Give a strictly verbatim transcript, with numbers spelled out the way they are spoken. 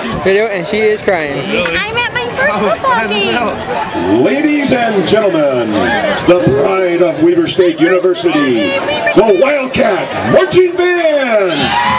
Video, and she is crying. I'm at my first football game. Ladies and gentlemen, the pride of Weber State University, the Wildcat Marching Band.